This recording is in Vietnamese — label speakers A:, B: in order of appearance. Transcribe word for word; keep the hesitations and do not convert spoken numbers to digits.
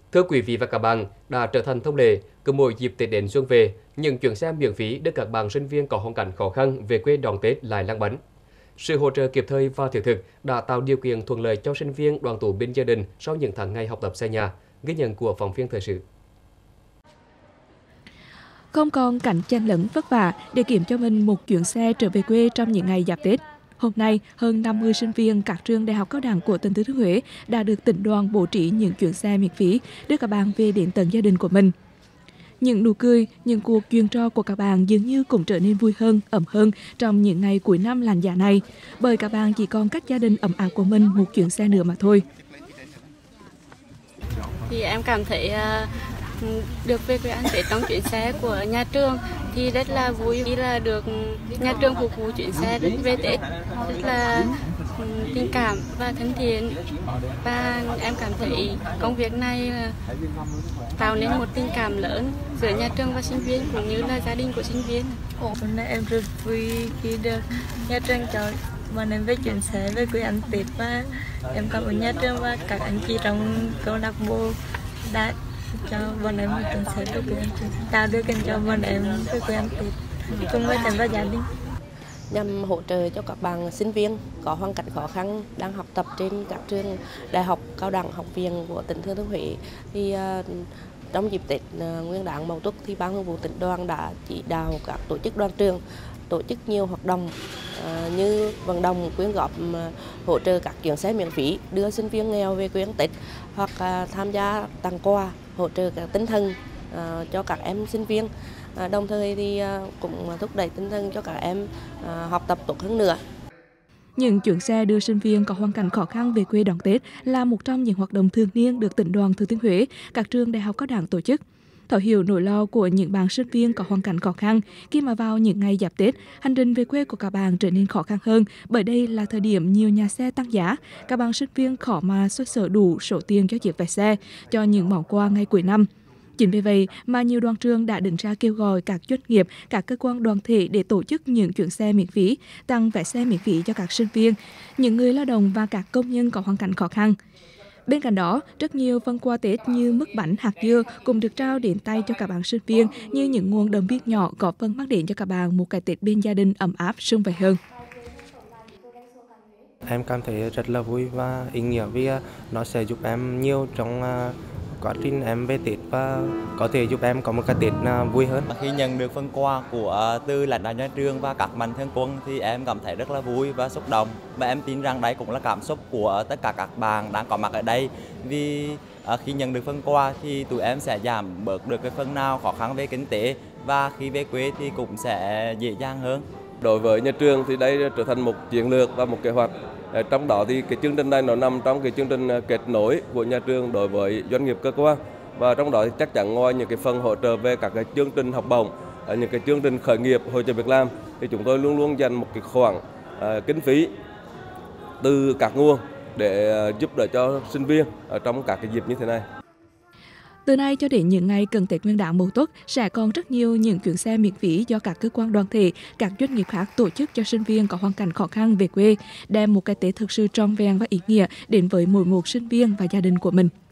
A: Thưa quý vị và các bạn, đã trở thành thông lệ, cứ mỗi dịp Tết đến xuân về, những chuyến xe miễn phí đưa các bạn sinh viên có hoàn cảnh khó khăn về quê đón Tết lại lăn bánh. Sự hỗ trợ kịp thời và thiết thực đã tạo điều kiện thuận lợi cho sinh viên đoàn tụ bên gia đình sau những tháng ngày học tập xa nhà. Ghi nhận của phóng viên thời sự.
B: Không còn cảnh chen lấn vất vả để kiếm cho mình một chuyến xe trở về quê trong những ngày giáp Tết. Hôm nay, hơn năm mươi sinh viên các trường đại học cao đẳng của tỉnh Thừa Thiên Huế đã được tỉnh đoàn bố trí những chuyến xe miễn phí đưa các bạn về đến tận gia đình của mình. Những nụ cười, những cuộc chuyện trò của các bạn dường như cũng trở nên vui hơn, ấm hơn trong những ngày cuối năm lạnh giá này, bởi các bạn chỉ còn cách gia đình ấm áp của mình một chuyến xe nữa mà thôi.
C: Thì em cảm thấy uh... được về quê ăn Tết trong chuyến xe của nhà trường thì rất là vui khi là được nhà trường phục vụ chuyến xe đến về Tết, rất là tình cảm và thân thiện, và em cảm thấy công việc này tạo nên một tình cảm lớn giữa nhà trường và sinh viên cũng như là gia đình của sinh viên.
D: Hôm nay em rất vui khi được nhà trường cho bọn em về chuyến xe về quê ăn Tết, và em cảm ơn nhà trường và các anh chị trong câu lạc bộ đã cho bọn em một chuyến xe về quê ăn Tết, tạo điều kiện cho bọn em về quê ăn Tết cùng với em và gia đình.
E: Nhằm hỗ trợ cho các bạn sinh viên có hoàn cảnh khó khăn đang học tập trên các trường đại học, cao đẳng, học viện của tỉnh Thừa Thiên Huế, thì uh, trong dịp Tết uh, Nguyên đán Mậu Tuất thì Ban Thường vụ tỉnh đoàn đã chỉ đạo các tổ chức đoàn trường tổ chức nhiều hoạt động uh, như vận động quyên góp uh, hỗ trợ các chuyến xe miễn phí đưa sinh viên nghèo về quê ăn Tết, hoặc uh, tham gia tặng quà hỗ trợ các tinh thần uh, cho các em sinh viên. À, đồng thời thì à, cũng thúc đẩy tinh thần cho các em à, học tập tốt hơn nữa.
B: Những chuyến xe đưa sinh viên có hoàn cảnh khó khăn về quê đón Tết là một trong những hoạt động thường niên được tỉnh đoàn Thừa Thiên Huế, các trường đại học cao đẳng tổ chức. Thấu hiểu nỗi lo của những bạn sinh viên có hoàn cảnh khó khăn khi mà vào những ngày giáp Tết, hành trình về quê của các bạn trở nên khó khăn hơn, bởi đây là thời điểm nhiều nhà xe tăng giá. Các bạn sinh viên khó mà xoay sở đủ số tiền cho chiếc vé xe, cho những món quà ngày cuối năm. Chính vì vậy mà nhiều đoàn trường đã đứng ra kêu gọi các doanh nghiệp, các cơ quan đoàn thể để tổ chức những chuyến xe miễn phí, tặng vé xe miễn phí cho các sinh viên, những người lao động và các công nhân có hoàn cảnh khó khăn. Bên cạnh đó, rất nhiều phần quà Tết như mứt bánh, hạt dưa cũng được trao đến tay cho các bạn sinh viên như những nguồn đồng viên nhỏ góp phần mang đến cho các bạn một cái Tết bên gia đình ấm áp, sum vầy hơn.
F: Em cảm thấy rất là vui và ý nghĩa vì nó sẽ giúp em nhiều trong quá trình em về Tết và có thể giúp em có một cái Tết vui hơn.
G: Khi nhận được phần quà của từ lãnh đạo nhà trường và các mạnh thường quân thì em cảm thấy rất là vui và xúc động, và em tin rằng đây cũng là cảm xúc của tất cả các bạn đang có mặt ở đây, vì khi nhận được phần quà thì tụi em sẽ giảm bớt được cái phần nào khó khăn về kinh tế, và khi về quê thì cũng sẽ dễ dàng hơn.
H: Đối với nhà trường thì đây trở thành một chiến lược và một kế hoạch. Trong đó thì cái chương trình này nó nằm trong cái chương trình kết nối của nhà trường đối với doanh nghiệp cơ quan, và trong đó thì chắc chắn ngoài những cái phần hỗ trợ về các cái chương trình học bổng, những cái chương trình khởi nghiệp, hỗ trợ việc làm, thì chúng tôi luôn luôn dành một cái khoản uh, kinh phí từ các nguồn để uh, giúp đỡ cho sinh viên ở trong các cái dịp như thế này.
B: Từ nay cho đến những ngày cận Tết Nguyên đán Mậu Tuất sẽ còn rất nhiều những chuyến xe miễn phí do các cơ quan đoàn thể, các doanh nghiệp khác tổ chức cho sinh viên có hoàn cảnh khó khăn về quê, đem một cái Tết thực sự trọn vẹn và ý nghĩa đến với mỗi một sinh viên và gia đình của mình.